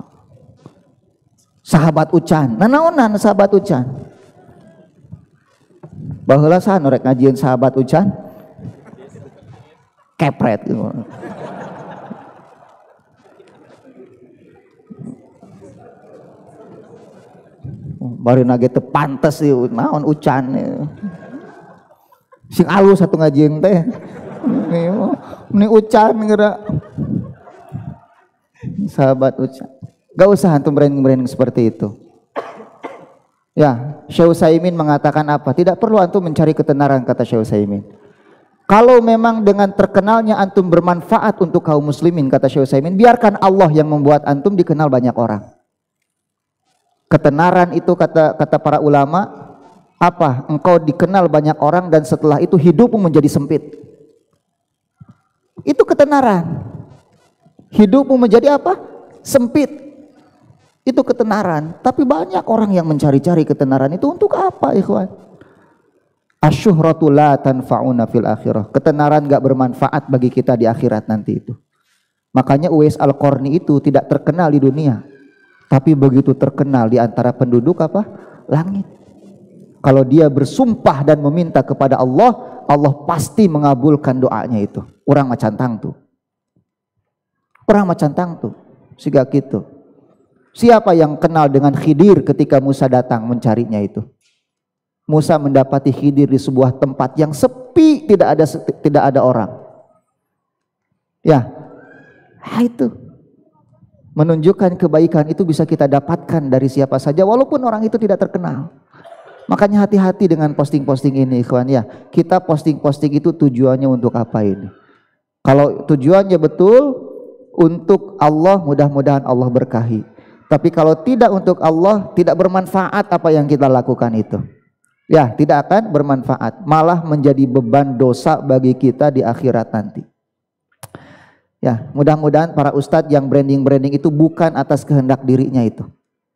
Sahabat Ucan. Nah naonan sahabat Ucan. Baheula saha nu rek ngajieun sahabat Ucan? Kepret gitu. Bari nage teu pantes ieu naon Ucan. Sing alus satu ngajieun teh. Ini Ucan geura. Sahabat Ucan. Gak usah antum branding-branding seperti itu. Ya, Syekh Utsaimin mengatakan apa? Tidak perlu antum mencari ketenaran, kata Syekh Utsaimin. Kalau memang dengan terkenalnya antum bermanfaat untuk kaum muslimin, kata Syekh Utsaimin, biarkan Allah yang membuat antum dikenal banyak orang. Ketenaran itu kata kata para ulama, apa? Engkau dikenal banyak orang dan setelah itu hidupmu menjadi sempit. Itu ketenaran. Hidupmu menjadi apa? Sempit. Itu ketenaran. Tapi banyak orang yang mencari-cari ketenaran itu untuk apa, ikhwan? Asyuhratu la tanfa'una fil akhirah. Ketenaran gak bermanfaat bagi kita di akhirat nanti itu. Makanya Uwais Al-Qarni itu tidak terkenal di dunia. tapi begitu terkenal di antara penduduk apa? Langit. Kalau dia bersumpah dan meminta kepada Allah, Allah pasti mengabulkan doanya itu. Orang macan tang tuh. Orang macan tang tuh. Siga gitu. Siapa yang kenal dengan Khidir ketika Musa datang mencarinya itu? Musa mendapati Khidir di sebuah tempat yang sepi, tidak ada tidak ada orang. Ya, nah itu menunjukkan kebaikan itu bisa kita dapatkan dari siapa saja, walaupun orang itu tidak terkenal. Makanya hati-hati dengan posting-posting ini, ikhwan ya. Kita posting-posting itu tujuannya untuk apa ini? Kalau tujuannya betul untuk Allah, mudah-mudahan Allah berkahi. Tapi kalau tidak untuk Allah, tidak bermanfaat apa yang kita lakukan itu. Ya, tidak akan bermanfaat, malah menjadi beban dosa bagi kita di akhirat nanti. Ya, mudah-mudahan para ustadz yang branding-branding itu bukan atas kehendak dirinya itu.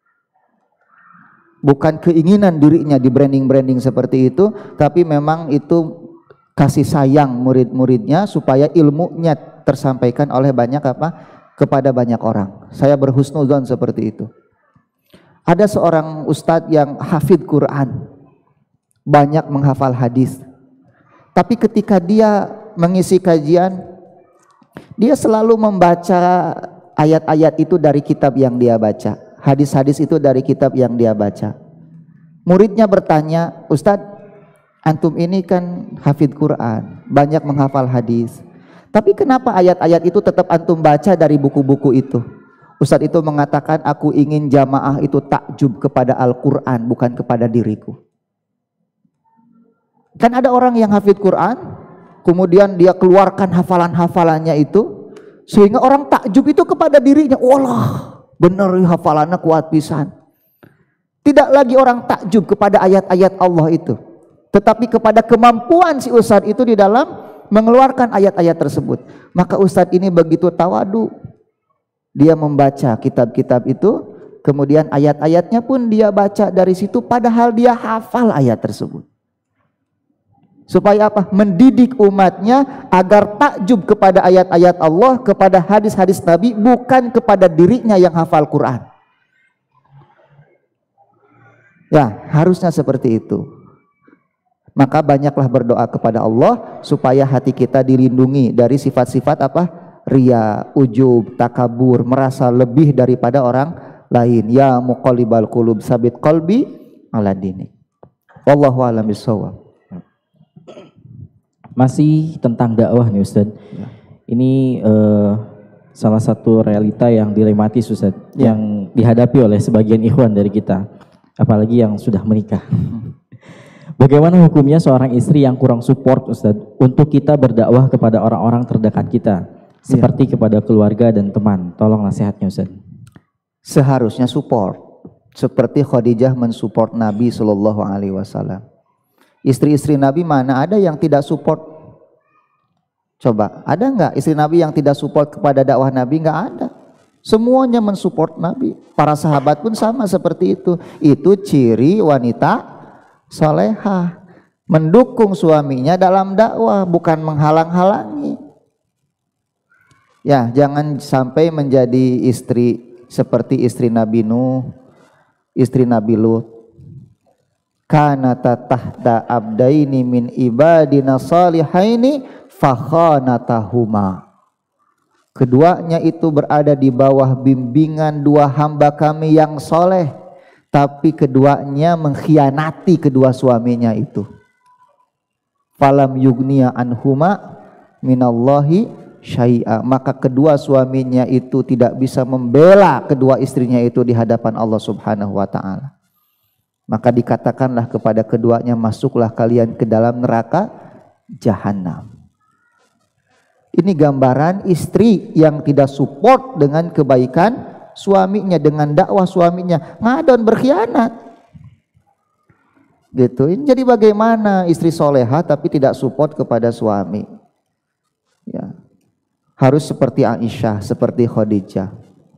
Bukan keinginan dirinya di branding-branding seperti itu, tapi memang itu kasih sayang murid-muridnya supaya ilmunya tersampaikan oleh banyak apa? Kepada banyak orang. Saya berhusnuzon seperti itu. Ada seorang ustadz yang hafidh Quran, banyak menghafal hadis. Tapi ketika dia mengisi kajian, dia selalu membaca ayat-ayat itu dari kitab yang dia baca. Hadis-hadis itu dari kitab yang dia baca. Muridnya bertanya, Ustadz, antum ini kan hafidh Quran, banyak menghafal hadis. Tapi kenapa ayat-ayat itu tetap antum baca dari buku-buku itu? Ustadz itu mengatakan, aku ingin jamaah itu takjub kepada Al-Quran, bukan kepada diriku. Kan ada orang yang hafidh Quran, kemudian dia keluarkan hafalan-hafalannya itu, sehingga orang takjub itu kepada dirinya. Walah, benar hafalannya kuat pisan. Tidak lagi orang takjub kepada ayat-ayat Allah itu, tetapi kepada kemampuan si ustadz itu di dalam mengeluarkan ayat-ayat tersebut. Maka ustadz ini begitu tawadu, dia membaca kitab-kitab itu, kemudian ayat-ayatnya pun dia baca dari situ, padahal dia hafal ayat tersebut. Supaya apa? Mendidik umatnya agar takjub kepada ayat-ayat Allah, kepada hadis-hadis Nabi, bukan kepada dirinya yang hafal Quran. Ya, harusnya seperti itu. Maka banyaklah berdoa kepada Allah supaya hati kita dilindungi dari sifat-sifat apa? Ria, ujub, takabur, merasa lebih daripada orang lain. Ya muqallibal qulub, sabit qalbi ala dinik. Wallahu a'lam bishawab. Masih tentang dakwah nih Ustadz. Ya. Ini uh, salah satu realita yang dilematis Ustadz, ya, yang dihadapi oleh sebagian ikhwan dari kita, apalagi yang sudah menikah. Bagaimana hukumnya seorang istri yang kurang support Ustadz untuk kita berdakwah kepada orang-orang terdekat kita, seperti ya, kepada keluarga dan teman? Tolong nasihatnya Ustadz. Seharusnya support, seperti Khadijah mensupport Nabi Shallallahu Alaihi Wasallam. Istri-istri Nabi mana ada yang tidak support? Coba, ada nggak istri Nabi yang tidak support kepada dakwah Nabi? Nggak ada. Semuanya mensupport Nabi. Para sahabat pun sama seperti itu. Itu ciri wanita solehah, mendukung suaminya dalam dakwah, bukan menghalang-halangi. Ya, jangan sampai menjadi istri seperti istri Nabi Nuh, istri Nabi Lut. Kana tahta abdaini min ibadina salihaini fakhanatahuma. Keduanya itu berada di bawah bimbingan dua hamba kami yang soleh, tapi keduanya mengkhianati kedua suaminya itu. Falam yugniya anhuma minallahi syai'a. Maka kedua suaminya itu tidak bisa membela kedua istrinya itu di hadapan Allah Subhanahu wa taala. Maka dikatakanlah kepada keduanya, masuklah kalian ke dalam neraka jahanam. Ini gambaran istri yang tidak support dengan kebaikan suaminya, dengan dakwah suaminya, ngadon berkhianat. Gitu. Jadi bagaimana istri soleha tapi tidak support kepada suami? Ya. Harus seperti Aisyah, seperti Khadijah,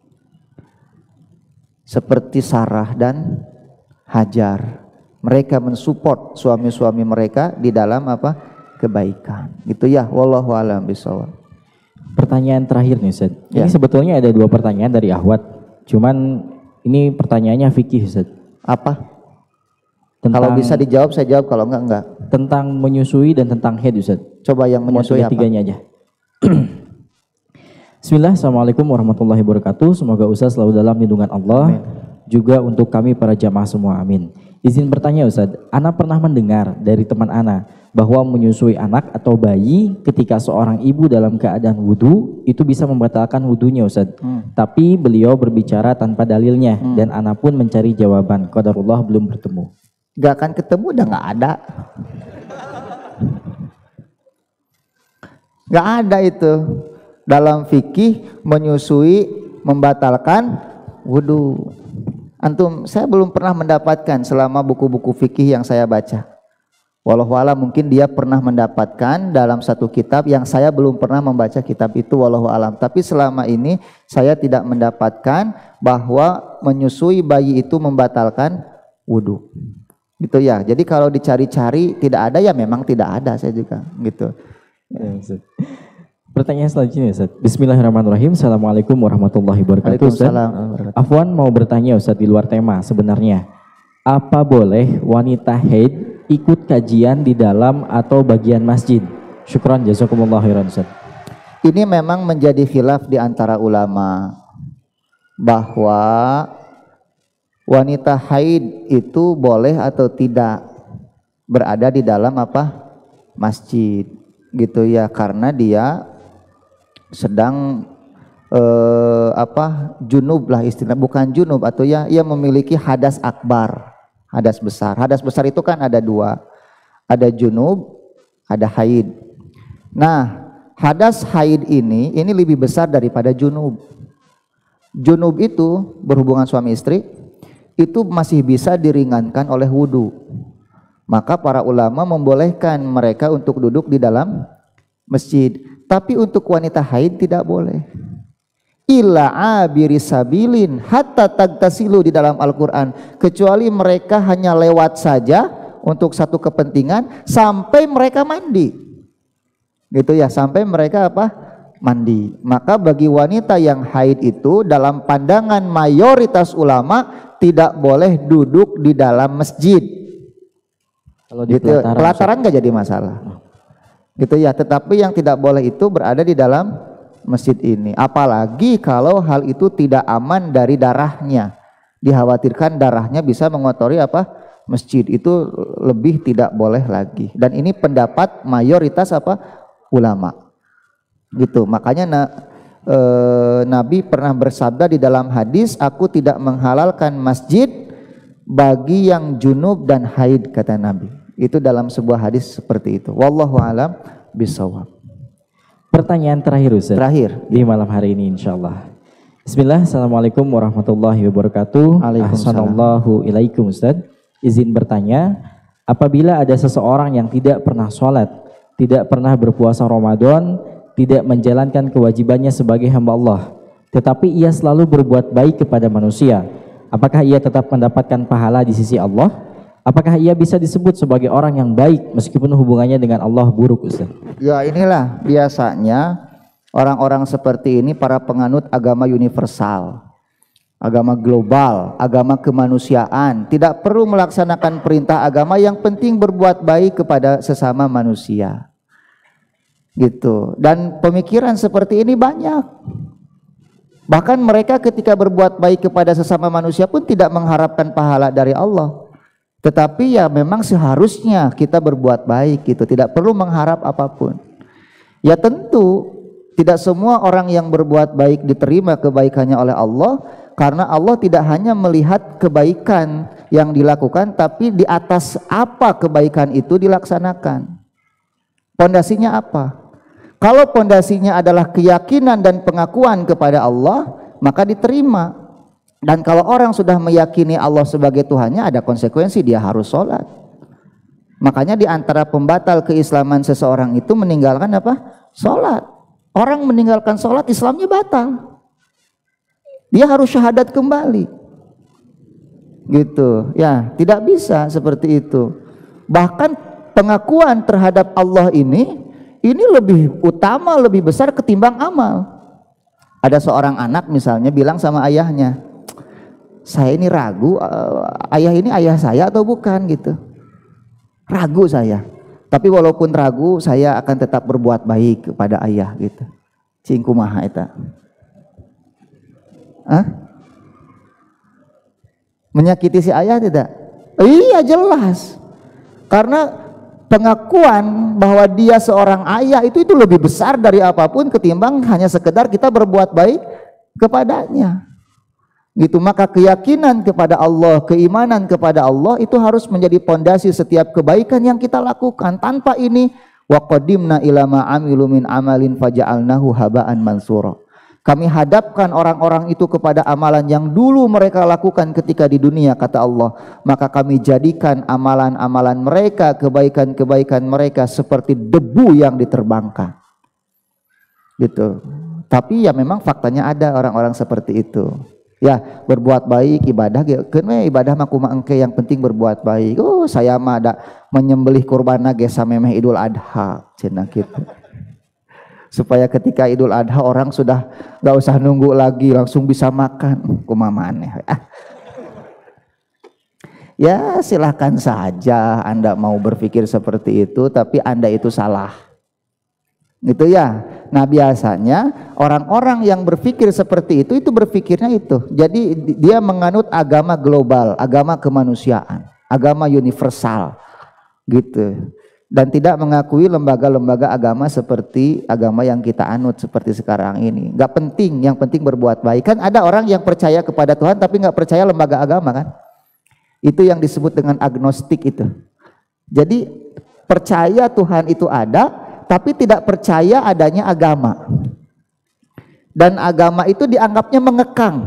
seperti Sarah dan Hajar. Mereka mensupport suami-suami mereka di dalam apa? Kebaikan. Gitu ya, wallahu a'lam bishawab. Pertanyaan terakhir nih Ustaz. Ya. Ini sebetulnya ada dua pertanyaan dari Ahwat. Cuman Ini pertanyaannya fikih Ustaz. Apa? Tentang, kalau bisa dijawab saya jawab, kalau enggak enggak. Tentang menyusui dan tentang haid Ustaz. Coba yang menyusui apa? Tiganya aja. Bismillah, Assalamualaikum warahmatullahi wabarakatuh. Semoga Ustaz selalu dalam lindungan Allah. Amin. Juga untuk kami para jamaah semua, amin. Izin bertanya Ustaz, Ana pernah mendengar dari teman Ana bahwa menyusui anak atau bayi ketika seorang ibu dalam keadaan wudhu itu bisa membatalkan wudhunya Ustaz. Hmm. Tapi beliau berbicara tanpa dalilnya hmm. dan Ana pun mencari jawaban. Qadarullah belum bertemu. Gak akan ketemu, udah gak ada. Gak ada itu. Dalam fikih menyusui membatalkan wudhu. Antum, saya belum pernah mendapatkan selama buku-buku fikih yang saya baca. Wallahualam, mungkin dia pernah mendapatkan dalam satu kitab yang saya belum pernah membaca kitab itu, wallahualam. Tapi selama ini saya tidak mendapatkan bahwa menyusui bayi itu membatalkan wudhu. Gitu ya. Jadi kalau dicari-cari tidak ada, ya memang tidak ada, saya juga gitu. Ya. Pertanyaan selanjutnya Ustaz. Bismillahirrahmanirrahim. Assalamualaikum warahmatullahi wabarakatuh. Waalaikumsalam. Afwan mau bertanya Ustaz di luar tema sebenarnya. Apa boleh wanita haid ikut kajian di dalam atau bagian masjid? Syukran jazakumullah khairan Ustaz. Ini memang menjadi khilaf di antara ulama bahwa wanita haid itu boleh atau tidak berada di dalam apa? Masjid. Gitu ya, karena dia sedang eh, apa junub lah istilah, bukan junub atau ya ia memiliki hadas akbar, hadas besar. Hadas besar itu kan ada dua, ada junub, ada haid. Nah, hadas haid ini ini lebih besar daripada junub. Junub itu berhubungan suami istri itu masih bisa diringankan oleh wudhu. Maka para ulama membolehkan mereka untuk duduk di dalam masjid. Tapi untuk wanita haid tidak boleh. Illa abiri sabilin hatta tagtasilu di dalam Al-Quran. Kecuali mereka hanya lewat saja untuk satu kepentingan sampai mereka mandi. Gitu ya, sampai mereka apa? Mandi. Maka bagi wanita yang haid itu dalam pandangan mayoritas ulama tidak boleh duduk di dalam masjid. Kalau di gitu, pelataran, pelataran nggak jadi masalah. Gitu ya, tetapi yang tidak boleh itu berada di dalam masjid ini. Apalagi kalau hal itu tidak aman dari darahnya. Dikhawatirkan darahnya bisa mengotori apa? Masjid. Itu lebih tidak boleh lagi. Dan ini pendapat mayoritas apa? Ulama. Gitu. Makanya na, e, Nabi pernah bersabda di dalam hadis, aku tidak menghalalkan masjid bagi yang junub dan haid, kata Nabi. Itu dalam sebuah hadis seperti itu. Wallahu a'lam bishawab. Pertanyaan terakhir Ustaz. Terakhir di malam hari ini insyaallah. Bismillah, Assalamualaikum warahmatullahi wabarakatuh. Assalamualaikum ilaikum Ustaz. Izin bertanya, apabila ada seseorang yang tidak pernah sholat, tidak pernah berpuasa Ramadan, tidak menjalankan kewajibannya sebagai hamba Allah, tetapi ia selalu berbuat baik kepada manusia, apakah ia tetap mendapatkan pahala di sisi Allah? Apakah ia bisa disebut sebagai orang yang baik meskipun hubungannya dengan Allah buruk Ustaz? Ya inilah biasanya orang-orang seperti ini para penganut agama universal, agama global, agama kemanusiaan, tidak perlu melaksanakan perintah agama, yang penting berbuat baik kepada sesama manusia. Gitu. Dan pemikiran seperti ini banyak. Bahkan mereka ketika berbuat baik kepada sesama manusia pun tidak mengharapkan pahala dari Allah. Tetapi ya memang seharusnya kita berbuat baik gitu, tidak perlu mengharap apapun. Ya tentu tidak semua orang yang berbuat baik diterima kebaikannya oleh Allah, karena Allah tidak hanya melihat kebaikan yang dilakukan, tapi di atas apa kebaikan itu dilaksanakan. Pondasinya apa? Kalau pondasinya adalah keyakinan dan pengakuan kepada Allah, maka diterima. Dan kalau orang sudah meyakini Allah sebagai Tuhannya, ada konsekuensi, dia harus sholat. Makanya di antara pembatal keislaman seseorang itu meninggalkan apa? Sholat. Orang meninggalkan sholat, Islamnya batal. Dia harus syahadat kembali. Gitu. Ya, tidak bisa seperti itu. Bahkan pengakuan terhadap Allah ini, ini lebih utama, lebih besar ketimbang amal. Ada seorang anak misalnya bilang sama ayahnya, saya ini ragu, uh, ayah ini ayah saya atau bukan gitu. Ragu saya. Tapi walaupun ragu, saya akan tetap berbuat baik kepada ayah gitu. Cing kumaha eta? Hah? Menyakiti si ayah tidak? Iya jelas. Karena pengakuan bahwa dia seorang ayah itu itu lebih besar dari apapun ketimbang hanya sekedar kita berbuat baik kepadanya. Gitu, maka keyakinan kepada Allah, keimanan kepada Allah itu harus menjadi pondasi setiap kebaikan yang kita lakukan. Tanpa ini, wa qadimna ila ma amilu min amalin faja'alnahu haba'an mansura. Kami hadapkan orang-orang itu kepada amalan yang dulu mereka lakukan ketika di dunia, kata Allah. Maka kami jadikan amalan-amalan mereka, kebaikan-kebaikan mereka seperti debu yang diterbangkan. Gitu. Tapi ya memang faktanya ada orang-orang seperti itu. Ya, berbuat baik ibadah kenapa ibadah mah kumaha engke yang penting berbuat baik. Oh, saya mah ada menyembelih kurbanna ge samemeh Idul Adha cenah kitu. Supaya ketika Idul Adha orang sudah enggak usah nunggu lagi, langsung bisa makan. Kumaha maneh. Ya, silahkan saja Anda mau berpikir seperti itu, tapi Anda itu salah. Gitu ya. Nah biasanya orang-orang yang berpikir seperti itu itu berpikirnya itu. Jadi dia menganut agama global, agama kemanusiaan, agama universal gitu. Dan tidak mengakui lembaga-lembaga agama seperti agama yang kita anut seperti sekarang ini. Gak penting, yang penting berbuat baik. Kan ada orang yang percaya kepada Tuhan tapi gak percaya lembaga agama kan. Itu yang disebut dengan agnostik itu. Jadi percaya Tuhan itu ada tapi tidak percaya adanya agama. Dan agama itu dianggapnya mengekang.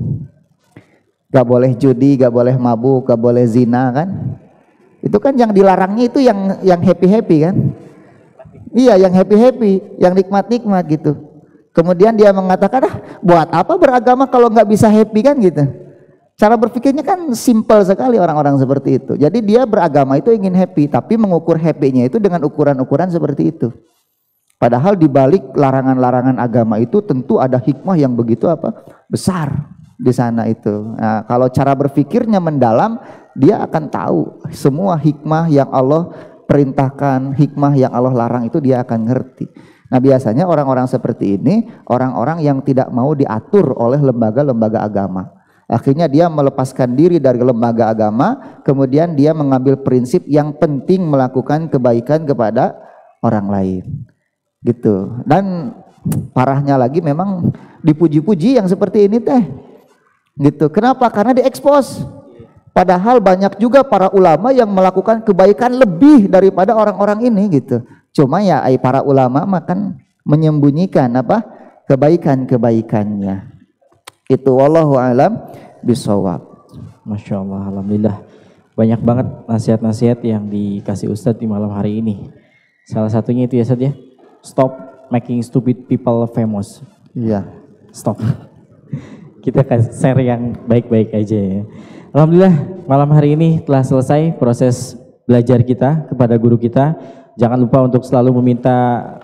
Gak boleh judi, gak boleh mabuk, gak boleh zina kan. Itu kan yang dilarangnya itu yang yang happy-happy kan. Iya, yang happy-happy, yang nikmat-nikmat gitu. Kemudian dia mengatakan, ah buat apa beragama kalau gak bisa happy kan gitu. Cara berpikirnya kan simple sekali orang-orang seperti itu. Jadi dia beragama itu ingin happy, tapi mengukur happy-nya itu dengan ukuran-ukuran seperti itu. Padahal di balik larangan-larangan agama itu tentu ada hikmah yang begitu apa? Besar di sana itu. Nah, kalau cara berpikirnya mendalam, dia akan tahu semua hikmah yang Allah perintahkan, hikmah yang Allah larang itu dia akan ngerti. Nah, biasanya orang-orang seperti ini, orang-orang yang tidak mau diatur oleh lembaga-lembaga agama. Akhirnya dia melepaskan diri dari lembaga agama, kemudian dia mengambil prinsip yang penting melakukan kebaikan kepada orang lain. Gitu. Dan parahnya lagi memang dipuji-puji yang seperti ini teh. Gitu. Kenapa? Karena diekspos. Padahal banyak juga para ulama yang melakukan kebaikan lebih daripada orang-orang ini gitu. Cuma ya para ulama makan menyembunyikan apa? Kebaikan-kebaikannya. Itu wallahu alam bisawab. Masya Allah, alhamdulillah banyak banget nasihat-nasihat yang dikasih Ustadz di malam hari ini. Salah satunya itu ya Ustadz ya, stop making stupid people famous. Iya. Stop. Kita kasih share yang baik-baik aja ya. Alhamdulillah malam hari ini telah selesai proses belajar kita kepada guru kita. Jangan lupa untuk selalu meminta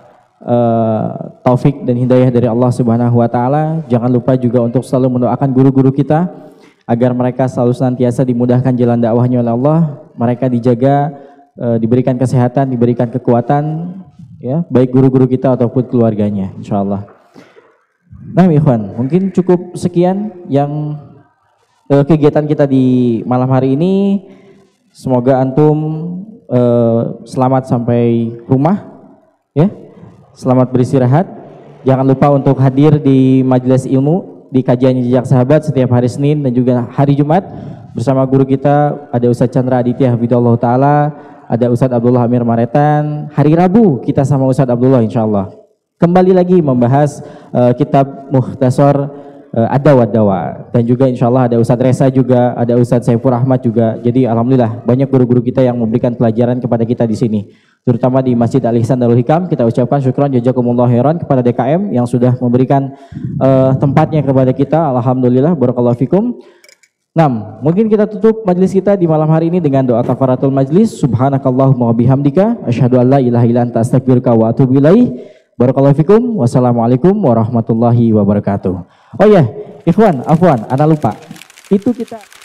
Uh, taufik dan hidayah dari Allah Subhanahu wa taala. Jangan lupa juga untuk selalu mendoakan guru-guru kita agar mereka selalu senantiasa dimudahkan jalan dakwahnya oleh Allah, mereka dijaga, uh, diberikan kesehatan, diberikan kekuatan ya, baik guru-guru kita ataupun keluarganya insyaallah. Nah, ikhwan, mungkin cukup sekian yang uh, kegiatan kita di malam hari ini. Semoga antum uh, selamat sampai rumah ya. Selamat beristirahat. Jangan lupa untuk hadir di majelis ilmu di kajian jejak sahabat setiap hari Senin dan juga hari Jumat bersama guru kita ada Ustadz Chandra Aditya Hafidhullah Ta'ala, ada Ustadz Abdullah Amir Maretan. Hari Rabu kita sama Ustadz Abdullah insyaallah kembali lagi membahas uh, kitab Mukhtasar uh, Ad-Dawa dan juga insyaallah ada Ustadz Reza juga, ada Ustadz Saifur Ahmad juga. Jadi alhamdulillah banyak guru-guru kita yang memberikan pelajaran kepada kita di sini. Terutama di Masjid Al-Ihsan Darul Hikam, kita ucapkan syukran jazakumullah khairan kepada D K M yang sudah memberikan uh, tempatnya kepada kita. Alhamdulillah, barakallahu fikum. Nah, mungkin kita tutup majelis kita di malam hari ini dengan doa kafaratul majlis. Subhanakallahumma wa bihamdika asyhadu an la ilaha illa anta astaghfiruka wa atubu ilaik. Barakallahu fikum. Wassalamualaikum warahmatullahi wabarakatuh. Oh ya, ikhwan, afwan, ana lupa. Itu kita